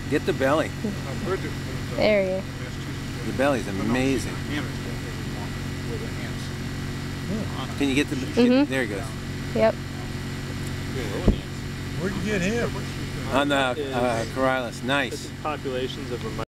Get the belly. There you go. The belly's amazing. Can you get the... There he goes. Yep. Where'd you get him? On the Corylus. Nice. Populations of